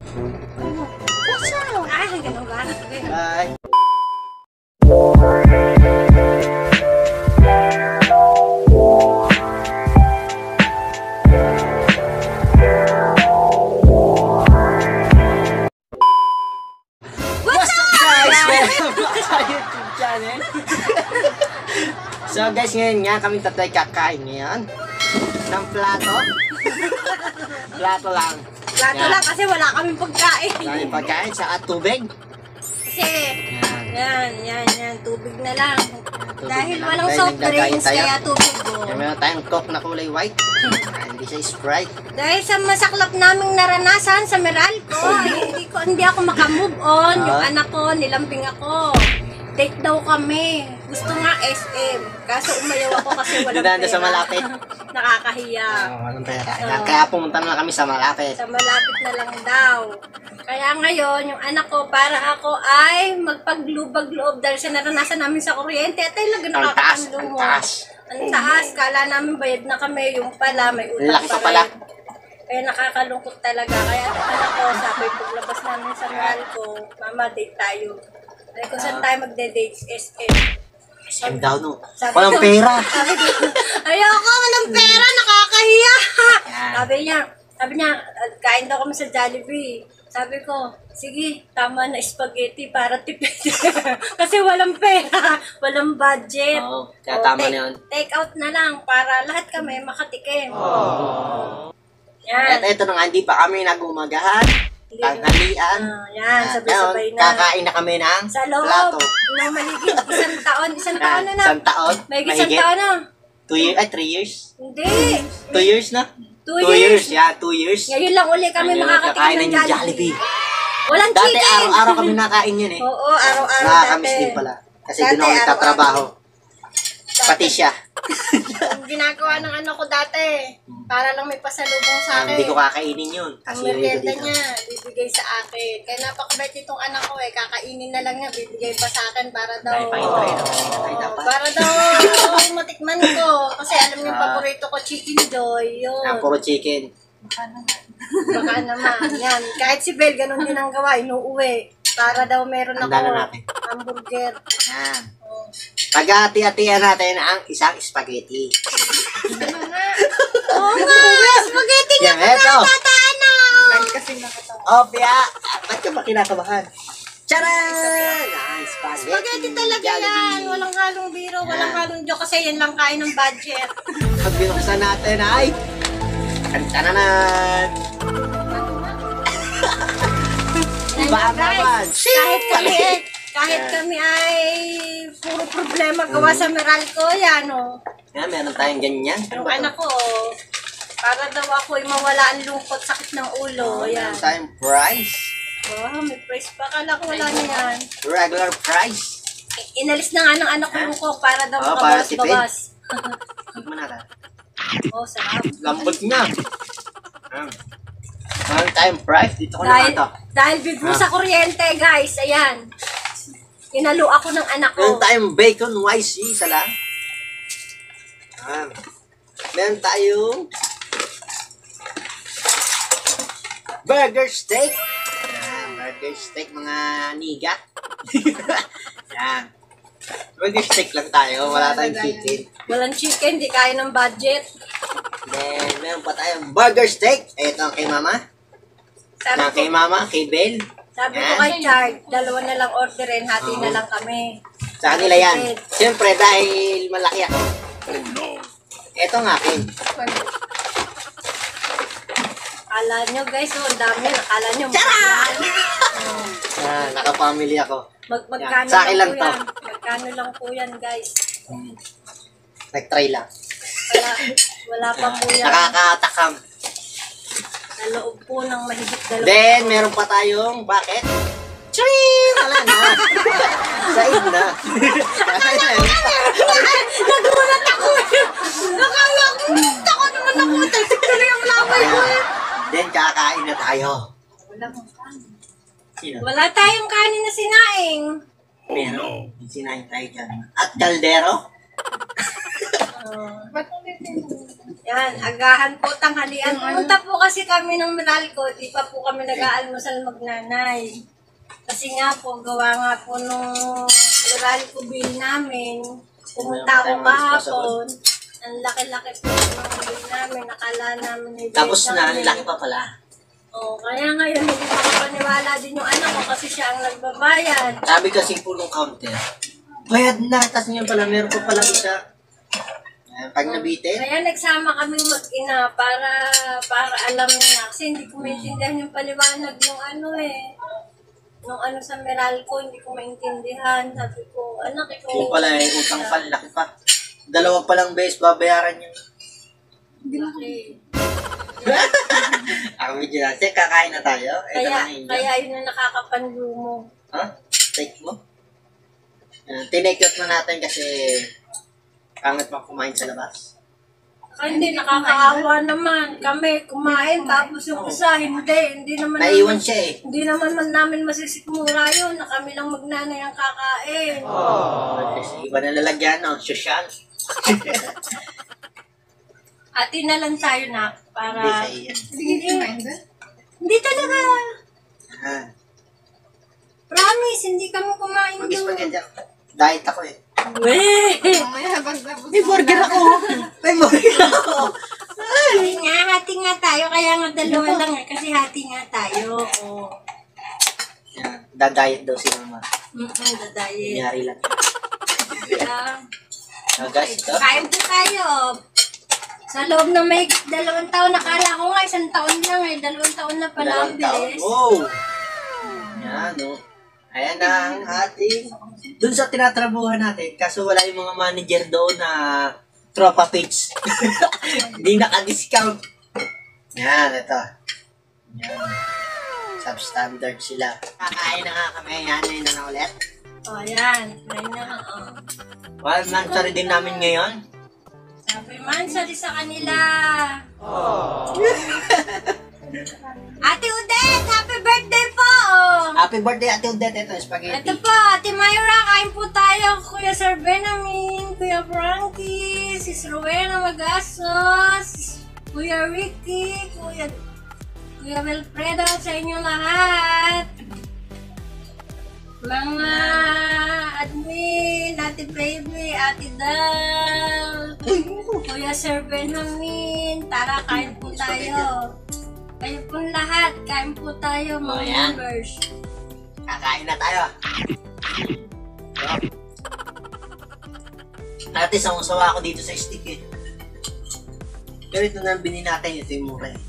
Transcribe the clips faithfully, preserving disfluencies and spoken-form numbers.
Ay, ganun ba? Bye. What's up guys? Welcome back sa YouTube channel. So guys, ngayon nga kami tatlo ay kakain ngayon ng plato. Plato lang. Plato Yan. lang kasi wala kaming pagkain. Dahil pagkain sa at tubig. Kasi, Yan. yan, yan, yan, tubig na lang. tubig Dahil na lang. walang Dahil soft nagdadayet drinks, tayo. kaya tubig ko. Yan, meron tayong coke na kulay white. Yan, hindi siya Sprite. Dahil sa masaklap naming naranasan sa Meralco, ay hindi ko hindi ako makamove on. Yung Ah. anak ko, nilambing ako. Date daw kami. Gusto nga S M. Kaso umayaw ako kasi walang Dinaan pera. sa malapit. Nakakahiya. Oh, walang pera. Oo. Kaya pumunta na lang kami sa malapit. Sa malapit na lang daw. Kaya ngayon, yung anak ko, para ako ay magpaglubag-loob dahil sa naranasan namin sa kuryente. At talaga Ang taas, nakakatandong ang mo. taas. Ang taas. Kala namin bayad na kami. Yung pala, may utang Laki pa pa pala. rin. Kaya nakakalungkot talaga. Kaya ang anak ko, sabi paglabas namin sa mahal ko, mama, date tayo. Ay, kung saan tayo magde-date, S M. S M daw no. Sabi Walang ko- pera. Sabi ko, ayoko, walang pera, nakakahiya. Yan. Sabi niya, sabi niya, kain daw kami sa Jollibee. Sabi ko, sige, tama na spaghetti para tipid. Kasi walang pera, walang budget. Oo, kaya O, tama take, na yun. Take out na lang para lahat kami makatikim. Oh. Yan. At ito na nga, hindi pa kami nagumagahan. Hindi- Tanghalian. Ah, yan, At sabay-sabay ngayon, na. Kakain na kami ng Sa loob plato. ng maligid, isang taon, isang taon na na. Isang taon. May isang Mahigit. taon na. Two years, ay three years. Hindi. Two years na? Two years. Yeah, two years. Ngayon lang uli kami Ngayon, makakatikim kakain ng ng Jollibee. Jollibee. Walang Dati chicken. araw-araw kami nakain yun eh. Oo, araw-araw Nakakamiss dati. din pala. Kasi Dati, doon ako nagtatrabaho. Pati siya. Ang ginagawa ng ano ko dati, para lang may pasalubong sa akin. Hindi ko kakainin yun. Ang Kasi merienda dito. niya, bibigay sa akin. Kaya napakabait itong anak ko eh. Kakainin na lang niya, bibigay pa sa akin para daw... Dahil pa-intry na. Ay, dapat. Para daw matikman ko. Kasi alam niyo, Ah. paborito ko, chicken joy. Yun. Ah, puro chicken. Baka naman. Yan. Kahit si Bel, ganun din ang gawa. Inuuwi. Para daw meron ako Handa na natin. hamburger. Yan. Oh. Pag-ati-atihan natin ang isang spaghetti. Oo nga! Spaghetti nga Yan, pa eto. na, tatana! Opya! Ba't ka ba kinakabahan? Charan! Yan, spaghetti. Spaghetti talaga Jollibee. yan. Walang halong biro, walang Yan. halong joke kasi yan lang kain ng budget. Pag binuksan natin ay... Tantananan! Yan, Baka guys. naman. Kahit kami, kahit kami ay puro problema gawa sa Meralco, yan o. Yan, meron tayong ganyan. Yung anak ko, oh, para daw ako ay mawala ang lungkot, sakit ng ulo. Yan. Meron tayong price. Oh, may price pa. Kala ko wala na yan. Regular price. Inalis na nga ng anak ko yung coke para daw Oh, para tipid. makabawas-bawas. Tignan natin. Oh, sarap. Lambot niya. Yan. Meron tayong price. Dito ko Dahil, naman to. dahil bigro sa kuryente, guys. Ayan. Inalo ako ng anak ko. Meron tayong bacon Y C. Isa lang. Yan. Meron tayong burger steak. Yan. Burger steak mga niga. Yan. Burger steak lang tayo. Wala tayong chicken. Walang chicken, di kaya ng budget. Then, meron pa tayong burger steak. Ito ang kay mama. Sabi Ang ko, kay mama, kay Bel. sabi ko Yan. kay Chard, dalawa na lang orderin, hati na Oo. lang kami. Sa kanila yan. Siyempre, dahil malaki ako. Ito nga akin. Akala nyo guys, oh, ang dami. Akala nyo, Tara! mahal. Ah, naka-family ako. Mag magkano Sa akin lang, lang po to. yan. Magkano lang po yan, guys. Nag-try lang. Wala, wala pa po yan. Nakakatakam. Sa loob po ng mahigit dalawang Then, meron pa tayong bucket. Ching! Wala na. Said na. Nagulat ako eh. Nakala ko, ako naman ako. Tuloy ang laway ko eh. Then, kakain na tayo. Wala kang kanin. Sino? Wala tayong kanin na sinaing. Meron. Sinayin tayo dyan. At kaldero. Uh, Yan, agahan po, tanghalian. Pumunta po kasi kami ng Meralco, di pa po kami nag-aalmusal magnanay. Kasi nga po, gawa nga po nung Meralco bill namin, pumunta ako kahapon. Ang laki-laki po ng bill namin, nakala namin na Tapos na, ang laki pa pala. Oo, kaya ngayon hindi makapaniwala din yung anak ko kasi siya ang nagbabayad. Sabi kasi po nung counter, bayad na, tapos ngayon pala, meron pa pala isa. Ayan, pag nabitin, Kaya nagsama kami mag-ina para para alam niya. Kasi hindi ko maintindihan yung paliwanag ng ano eh. Nung ano sa Meralco, hindi ko maintindihan. Sabi ko, anak, ikaw... yung pala eh, utang pa, laki pa. Dalawa palang beses babayaran yun. Laki. Ako medyo natin, kakain na tayo. Ito Kaya, na yung kaya yun ang nakakapanlumo. Ha? Take mo? Ayan, tinake-out na natin kasi pangit pa kumain sa labas. Kaya hindi, nakakaawa naman. Kami kumain, tapos yung isa, hindi. Hindi naman Naiwan namin, siya eh. hindi naman man namin masisikmura yun na kami lang magnanay ang kakain. Kasi iba na lalagyan, no? Social. Ati na lang tayo na para... Hindi sa iyan. Hindi, hindi talaga. Ah, Promise, hindi kami kumain mag-spaghetti doon. ako. Diet ako eh. Weh! May burger ako. May burger ako. Hati nga, hati nga tayo. Kaya nga dalawa lang eh. Kasi hati nga tayo. Oh. Ayan, da-diet daw si mama. Mm-mm, dadayin. Nangyari lang. Yeah. So guys, ito. Kain po tayo. Sa loob ng may dalawang taon, nakala ko nga isang taon lang eh. Dalawang taon na pala ang Dalawang taon. bilis. Wow! Yan, no. Ayan na ang ating... Doon sa tinatrabuhan natin, kaso wala yung mga manager doon na tropa page. Hindi naka-discount. Yan, ito. Yan. Substandard sila. Kakain na nga kami. Yan, yun na na ulit. O, oh, yan. Yan na, oh. One month sa redeem namin ngayon. Sabi man, sali sa kanila. Ate Odette, happy birthday po! Happy birthday, Ate Odette. Ito, spaghetti. Ito po, Ate Mayra, kain po tayo. Kuya Sir Benjamin, Kuya Frankie, Sis Rowena Magasos, Kuya Ricky, Kuya, Kuya Wilfredo, sa inyo lahat. Mga admin, Ate Baby, Ate Dal, Kuya Sir Benjamin, tara kain po tayo. Kayo po lahat, kain po tayo mga Oh, yan. members. Kakain na tayo. Dati sawa ako dito sa stick eh. Pero ito na binin natin, ito yung mura eh.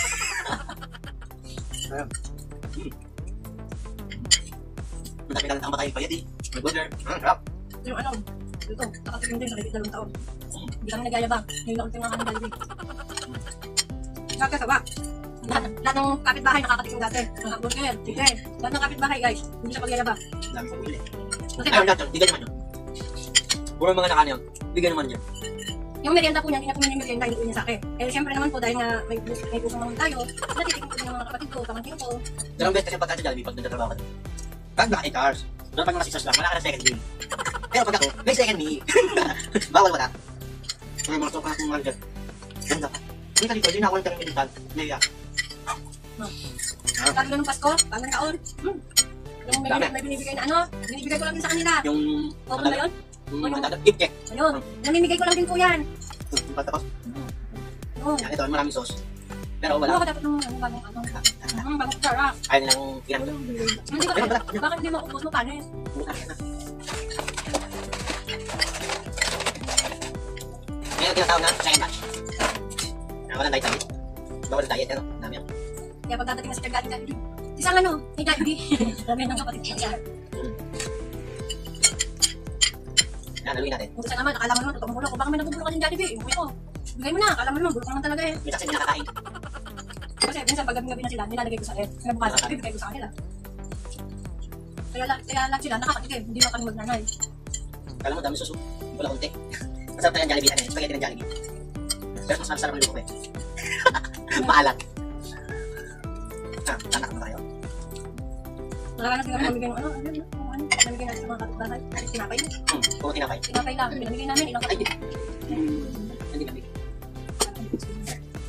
Madami ka lang tamatay pa yun eh. May burger. Ang harap. Yung ano, ito, nakatikim din, nakikita dalawang taon. Hindi kami nagyayabang, ngayon lang tingnan kami Jollibee. Nakakasawa. Lahat, lahat ng kapitbahay nakakatikim dati. Ng hamburger, chicken. Lahat ng kapitbahay guys, hindi siya pagyayabang. Ang dami kong bili. Kasi Ayaw natin, bigyan naman yun. Puro mga nakaano yun. Bigyan naman yun. yung merienda po niya, hindi na po niya yung merienda, hindi po niya sa akin. Eh, siyempre naman po, dahil nga may, may pusong naman tayo, natitikim po ng mga kapatid ko, pamangkin ko. Dalawang beses kasi pagka sa Jollibee pag nagtatrabaho ka. Pag naka eight hours. Pero pag mga six hours lang, wala ka na second meal. Pero pag ako, may second meal. Bawal wala. May mga sopa ng mga dyan. Ganda. Hindi ka dito, hindi na ako nagtaring militan. Leia. Lagi na nung Pasko, bagong taon. Hmm. Yung may, Dami. may binibigay na ano, binibigay ko lang din sa kanila. Yung... Open ba yun? Yung mga gift check. Ayun, namimigay ko lang din po yan. Yung patapos. Oo. Yan, ito, maraming sauce. Pero Ano wala. ka dapat ng ano, bagong ano? Hmm, bagong sarap. Ayaw nilang ginamit. Hindi ba, bakit hindi mo ubos mo panis? Ngayon, tinatawag na second batch. Ah, walang diet diet. Bawal ang diet, ano? Dami yan. Kaya pag dadating na sa Jollibee, Jollibee. Isang ano, kay Jollibee. Dami ng kapatid ko siya. Yan, haluin natin. Kung gusto naman, akala mo naman, totoong bulok ko. Baka may nabubulok ka din Jollibee. Yung kuya ko. Bigay mo na, akala mo naman, bulok naman talaga eh. Minsan sila nakakain. Kasi minsan pag gabi-gabi na sila, nilalagay ko sa air. Kinabukasan, bibigay ko sa kanila. Kaya, la- kaya lang sila, nakakatikim. Hindi lang kami magnanay. Kala mo, dami suso. Wala konti. Masarap na yung Jollibee, ano yun? Spaghetti ng Jollibee. Pero mas masarap ang luto ko eh. Maalat. Ah, tanak na tayo. Nakaranas din kami mamigay ng ano, ano, ano, ano, namigay natin sa mga kapitbahay. Tinapay na. Hmm, puro tinapay. Tinapay lang, pinamigay namin, ilang Ay, kapatid. hindi. Hindi kami.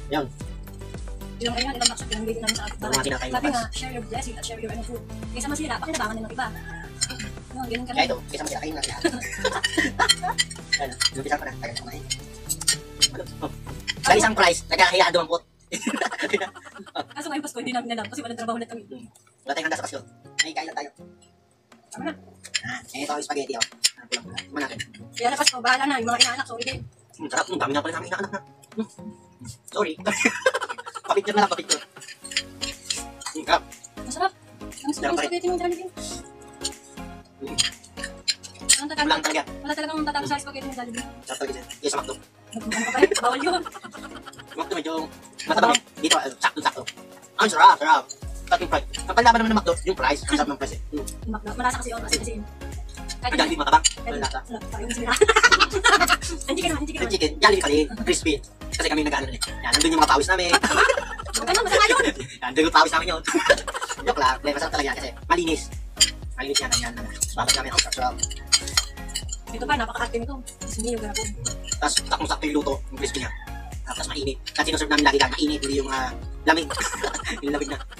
Yan. Yung kanya, ibang baksak yung video namin sa Yung mga kinakain Sabi bukas. nga, share your blessing at share your ano food. Kaysa masira, pakinabangan din ng iba. Yun, ganun ka Kaya lang. ito, kaysa masira kayo natin. Yan, lumpisa ko na. Tagal ko kumain. Oh. Sa isang price, nagkakahiya dumampot. Kaso ngayon Pasko, hindi namin alam kasi walang trabaho na kami. Wala tayong handa sa pasyon. Ay, kain lang tayo. Tama na. Ah, eh, ito ang spaghetti, oh. Ah, pulang-pula. Tignan natin. Kaya na Pasko, bahala na. Yung mga inaanak, sorry din. Hmm, sarap. Hmm, dami na pala namin inaanak na. Hmm. Sorry. Papicture na lang, papicture. Hmm, sarap. Masarap. Ang sarap ng spaghetti ng Jollibee. Hmm, Ang kulang tatalo. talaga. Wala talagang tatalo sa spaghetti ng Jollibee. Sarap talaga. Yes, sa McDo. Nagpupunta ka pa rin. Bawal yun. McDo medyo matabang eh. Dito, uh, sakto-sakto. Ang sarap, sarap. Sarap yung price. Ang panlaban naman ng McDo, yung price. Ang sarap ng price eh. Hmm. Yung McDo. Malasa kasi yun. Asin-asin. Ang Jollibee matabang. Kahit Ang lasa. sarap pa yun sila. Hindi ka naman, hindi ka Yung naman. chicken, Jollibee pa rin. Crispy. Kasi kami nag-ano rin. Yan, nandun yung mga pawis namin. Ganun, masama yun. Yan, nandun yung pawis namin yun. Joke lang. Hindi, masarap talaga yan kasi malinis. Malinis yan, yan. Bakit namin ang sarap. Ito pa, napaka-arte nito. Hindi yung garapo. Tapos sakong-sakto yung luto, yung crispy niya. Tapos mainit. Kasi sinuserve namin lagi lang, mainit, hindi yung uh, lamig. Yung lamig na.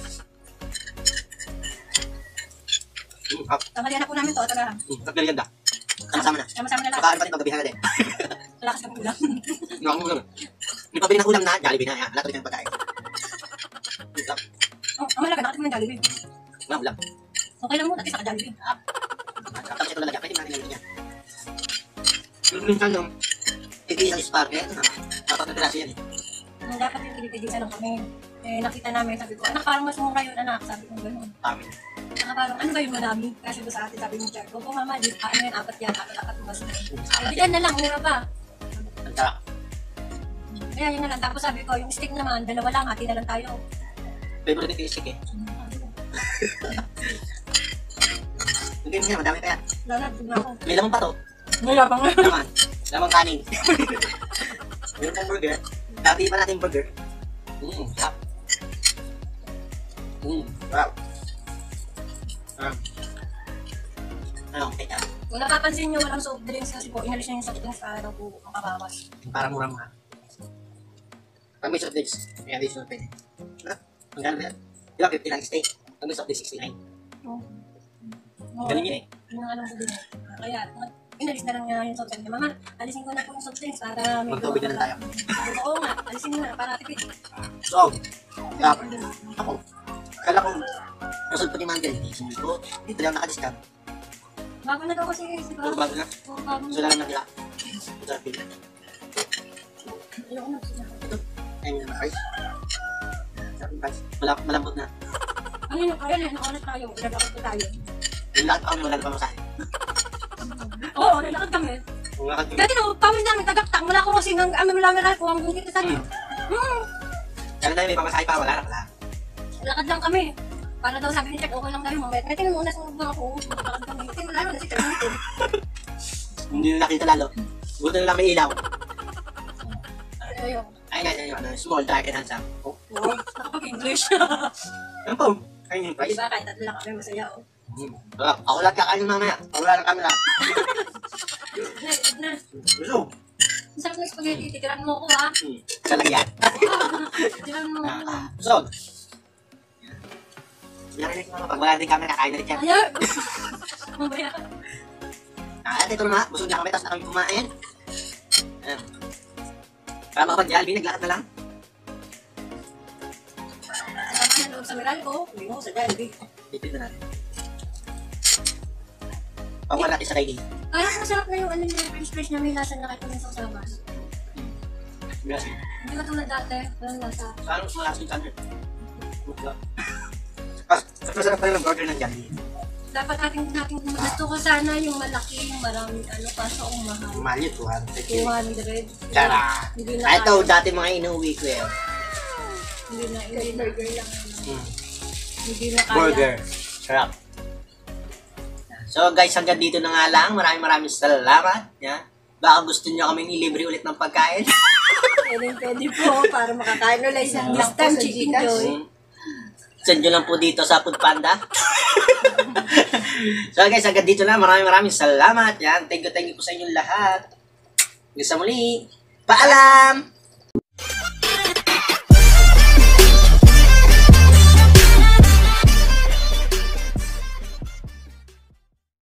Mm, up. Tanghalian na po namin to, talaga. Mm, sarap na ganda. Sama-sama na. Sama-sama na lang. Saka ano pa rin, paggabihan na din. Malakas kang ulam. Yung akong ulam. May pabili ng ulam na, Jollibee na. Yan, lahat ulit ng pagkain. Mm, sarap. Oh, ang malaga, nakatingin ng Jollibee. Mga ulam. Okay lang muna, at least naka-Jollibee. Ah, sarap. Tapos ito lalagyan, pwede natin lalagyan yan. Yung minsan yung titi ng sparkle, dapat na piraso yan eh. Ang dapat yung tinitigisan lang kami. Eh, nakita namin, sabi ko, anak, parang mas mura yun, anak. Sabi ko, gano'n. Tama. Saka parang, ano ba yung madami? Kasi doon sa atin, sabi mo, Char, opo mama, di, ah, ano yan, apat yan, apat-apat mo basta. Hindi yan na lang, mura pa. Ang sarap. Kaya yun na lang. Tapos sabi ko, yung steak naman, dalawa lang, hati na lang tayo. Favorite ko yung stick eh. Hindi mo yan, madami pa yan. Lala, tignan ako. May lamang pa to. Wala pa nga. Laman. Lamang kanin. Yung pang burger. Dati pa natin yung burger. Mmm, sarap. Mmm, sarap. Sarap. Ano, kaya. Kung napapansin nyo, walang soft drinks kasi po, inalis niya yung soft drinks para daw po makabawas. Parang mura-mura. Pag may soft drinks, may additional pwede. Ha? Ang gano'n ba yan? Di ba fifty lang stay? Pag may soft drinks, sixty-nine. Oh. Galing yun eh. Yun ang alam ko din. Kaya, inalis na lang niya yung soft drinks. Mama, alisin ko na po yung soft drinks para may Magtubig na lang tayo. Oo nga, alisin mo na para tipid. So, kaya ako, akala ko, nasulpo ni Mandel, hindi ko, dito lang nakadiscount. Bago na daw kasi, di ba? Puro bago na. Oo, bago Gusto na. lang nila. Sarap yun. Ayoko na. Ito, ayun yung price. Sarap yung price. Malap, malambot na. Ano yung kaya na, nakulat tayo, nagkakot ko tayo. Yung lahat pa kami wala na pa masahe. Oo, nalakad kami. Kung lakad yun. Dati no, pawis namin tagaktang, wala ko kasi nang amin wala meron ko hanggang dito sa Hmm. Hmm. Kaya na may pamasahe pa, wala na pala. Lakad lang kami. Para daw sabi ni Jack, okay lang tayo mamaya. May tingnan muna sa mga ako. Lakad kami. Tingnan lalo na si Jack. Hindi na nakita lalo. Buto na lang may ilaw. Ayun. Ayun nga, ayun, ano, small, dark, and handsome. Oh, Oo, nakapag-English. ano po? Ayun yung price. Diba kahit tatlo lang kami masaya. Oh. Hmm. Sarap. Ako lahat kakain mamaya. Ako wala ng camera. Na, na. Gusto. Ang sarap ng spaghetti. Titiran mo ko ha. Hmm. Lalagyan. Titiran mo ko. Ah, gusto. Narinig mo, pag wala din camera, kakain na rin yan. Ayaw. Mamaya. Ah, ito naman, busog na kami, tapos na kami kumain. Ayan. Para makapag-Jollibee, naglakad na lang. Sama na loob sa Meralco. Uwi mo sa Jollibee. Dipin na natin. Pag wala natin sa kainin. Kaya masarap na yung ano yung french fries na may lasa na kahit kung sa labas. Grabe. Hindi ka tulad dati. Walang lasa. Saan mas malakas yung camera? Ah, masarap pa rin ang burger ng Jollibee. Dapat ating natin gusto ko sana yung malaki, yung maraming ano, kaso ang mahal. Mahal yun, two hundred. two hundred. Tara! Hindi na Ah, ito, kaya. dati mga inuwi ko yun. Hindi na, hindi na. Burger lang. Hmm. Hindi na kaya. Burger. Sarap. So guys, hanggang dito na nga lang. Maraming maraming salamat. Yeah. Baka gusto nyo kami ilibre ulit ng pagkain. Pwede, pwede po para makakain ulit sa this time chicken joy. Hmm. Send nyo lang po dito sa Food Panda. So guys, hanggang dito na. Maraming maraming salamat. Yan. Thank you, thank you po sa inyong lahat. Hanggang sa muli. Paalam!